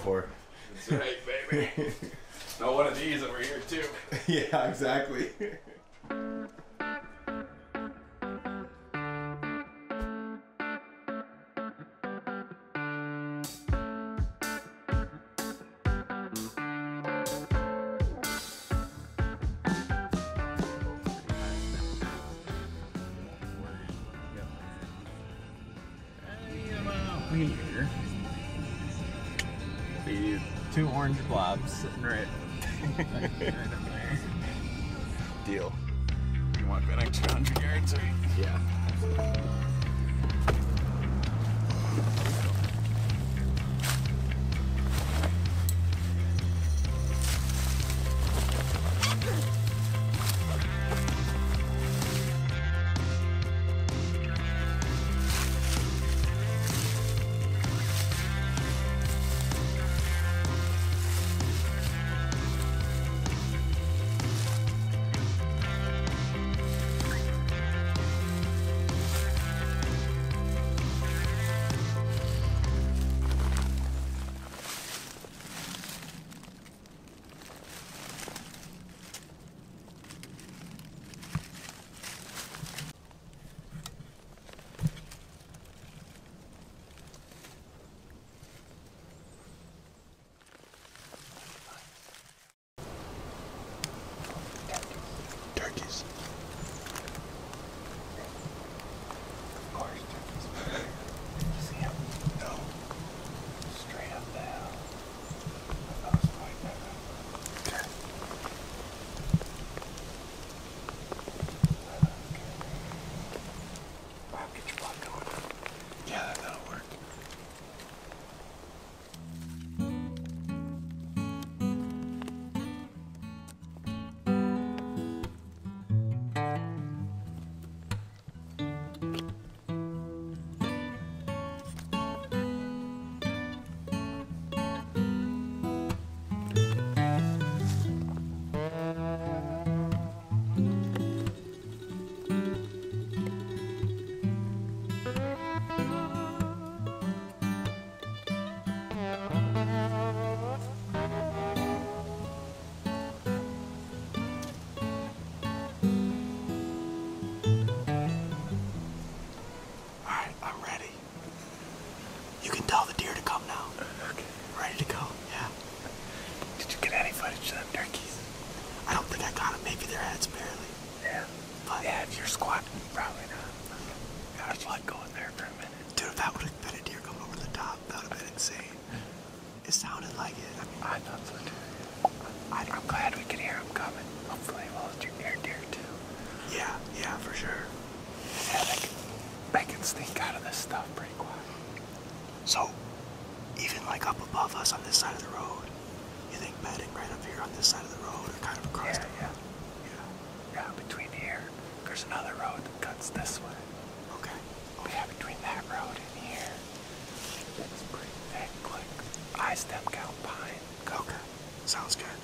for. That's right, baby. No one of these over here, too. Yeah, exactly. Here. The two orange blobs sitting right up there. Deal. You want that extra 100 yards? Or? Yeah. Turkeys. Of course, turkeys. You see them? No. Straight up the hill. I was like that. Okay. Wow, get your blood going. Yeah, that'll work. Alright, I'm ready. You can tell the deer to come now. Okay. Ready to go? Yeah. Did you get any footage of them turkeys? I don't think I got them. Maybe their heads barely. Yeah. But Yeah, if you're squatting, probably not. Got our blood going there for a minute. dude, if that would have been a deer coming over the top, that would have been insane. It sounded like it. I mean, I thought so too. I'm glad we could hear them coming. Hopefully we'll hear deer too. yeah, for sure. Yeah, they can sneak out of this stuff pretty quick. So, even like up above us on this side of the road, you think bedding right up here on this side of the road or kind of across the road? Yeah, between here, there's another road that cuts this way. Okay. But yeah, between that road and here, it's pretty thick, like high stem count pine. Okay. Sounds good.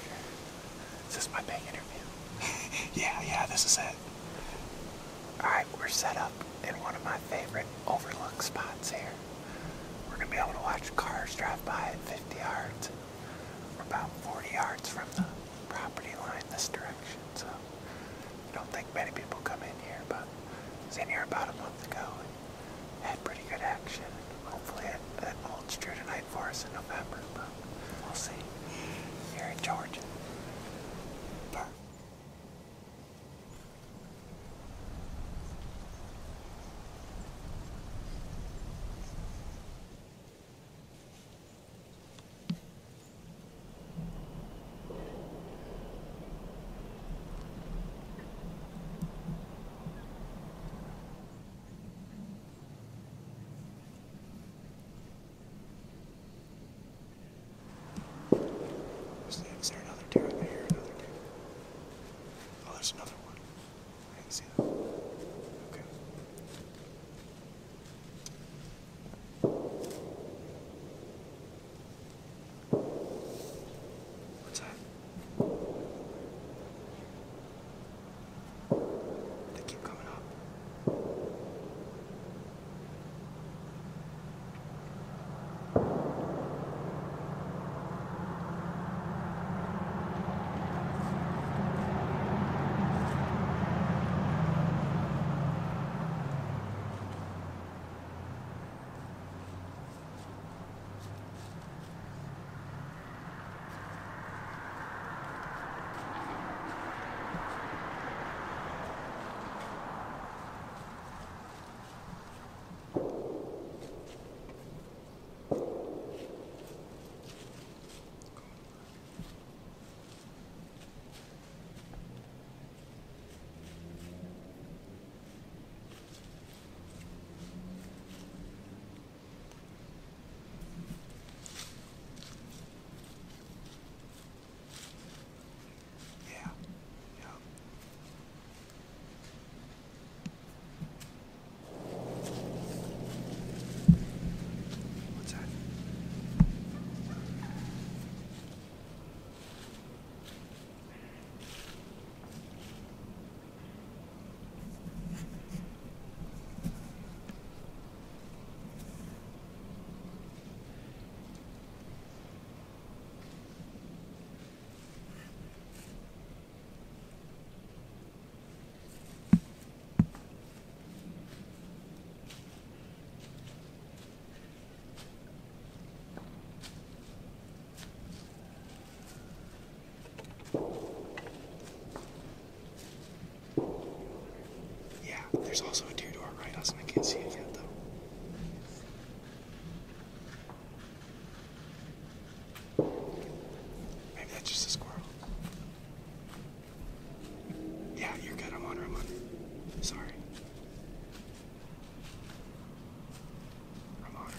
Is this my big interview? Yeah, this is it. Alright, we're set up in one of my favorite overlook spots here. We're gonna be able to watch cars drive by at 50 yards. We're about 40 yards from the property line this direction, so I don't think many people come in here, but I was in here about a month ago and had pretty good action. Hopefully it holds true tonight for us in November, but we'll see. Here in Georgia. Is there another deer over here? Another deer? Oh, there's another one. I can see that. Okay. What's that? They keep coming up. There's also a deer to our right, Austin. I can't see it yet, though. Maybe that's just a squirrel. Yeah, you're good. I'm on her. Sorry. I'm on her.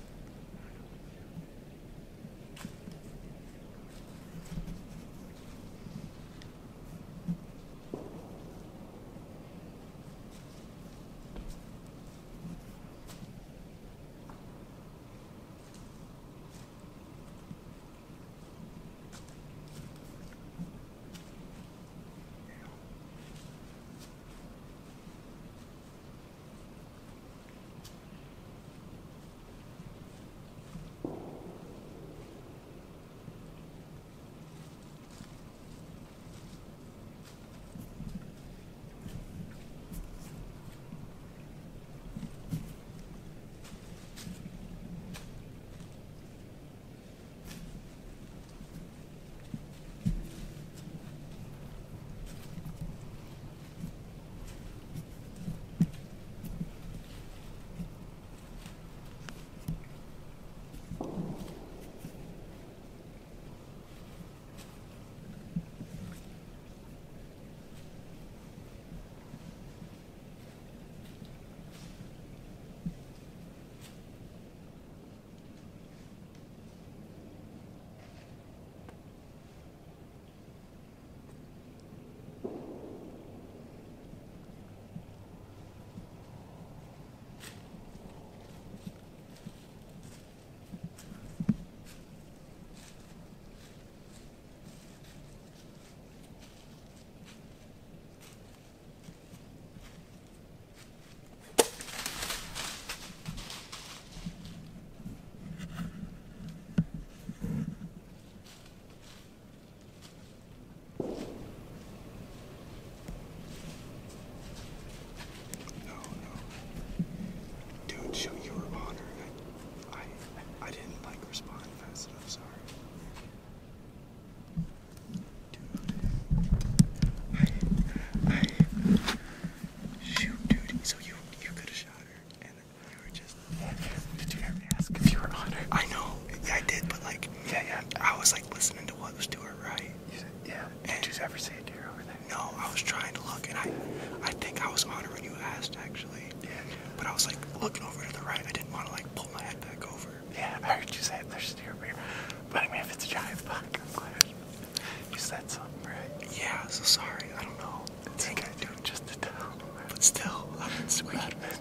Ever see a deer over there? No, I was trying to look, and I think I was on her when you asked, actually. Yeah. But I was like looking over to the right. I didn't want to like pull my head back over. Yeah, I heard you say there's a deer over here. But I mean, if it's a giant buck, I'm glad you said something, right? Yeah, so sorry. I don't know. It's okay, dude, just to tell. But still, I've been sweet.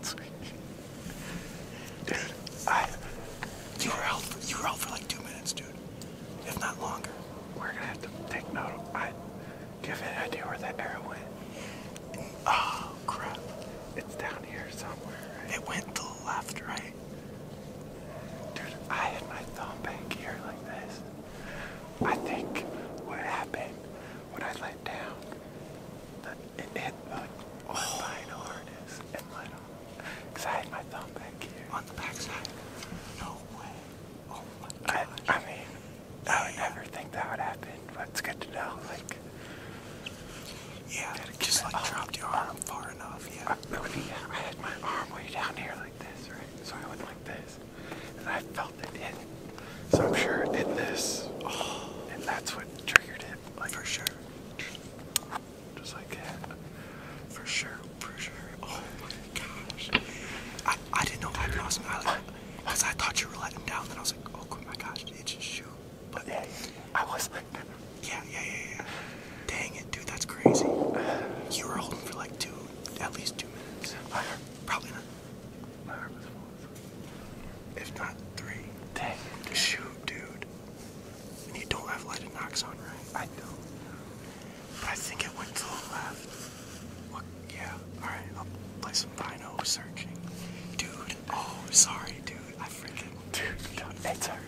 Dude, you were out for like 2 minutes, dude. If not longer. We're gonna have to take note. Do you have any idea where that arrow went? Oh, crap. It's down here somewhere, right? It went to the left, right? Dude, I had my thumb back here like this. I think what happened when I let down, it hit the bino harness and let him. Because I had my thumb back here. On the backside? No way. Oh my gosh. I mean, I would never think that would happen, but it's good to know, like. Yeah, just like dropped your arm far enough, yeah. I had my arm way down here like this, right? So I went like this, and I felt it hit. So I'm sure it did this, and that's what triggered it. Like for sure. Just like that. For sure. Oh my gosh. I didn't know if I could awesome. Because I thought you were letting down, then I was like, oh my gosh, it just shoot. But yeah, I was like, yeah. Dang it, dude, that's crazy. You were holding for like at least 2 minutes. Probably not. My arm was full. If not 3. Dang it. Shoot, dude. And you don't have lighted knocks on, right? I don't. But I think it went to the left. What? Yeah, alright, I'll play some bino searching. Dude, oh, sorry, dude. I freaking... Dude, it's alright.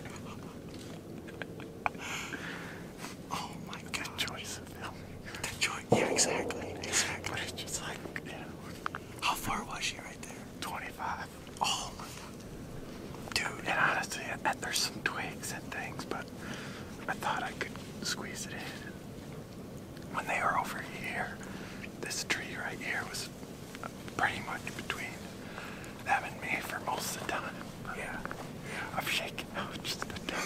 Oh my god. The choice of filming. Yeah, exactly. But it's just like, you know. How far was she right there? 25. Oh my god. Dude. And honestly, and there's some twigs and things, but I thought I could squeeze it in. When they were over here, this tree right here was pretty much between them and me for most of the time. Yeah. I'm shaking out just a down.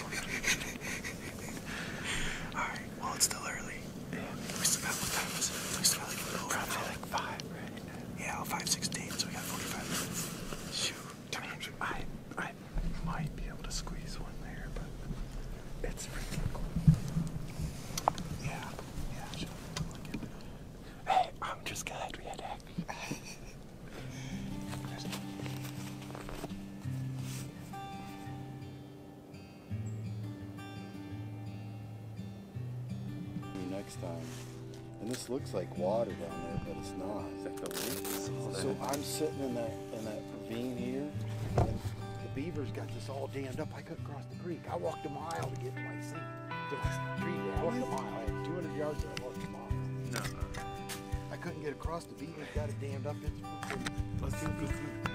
Alright, well, it's still early. Yeah. We still got, what time is it? We still got like Probably like 5, right? Yeah, 5:16, so we got 45 minutes. Shoot. I might be able to squeeze one there, but it's freaking cool. Yeah. Sure. Hey, I'm just glad we had action. Next time. And this looks like water down there, but it's not. Is that the lake? So I'm sitting in that ravine here, and the beavers got this all dammed up. I couldn't cross the creek. I walked a mile to get to my seat. To the street. I walked a mile. I had 200 yards and I walked a mile. No. I couldn't get across. The beavers got it dammed up. It's Let's do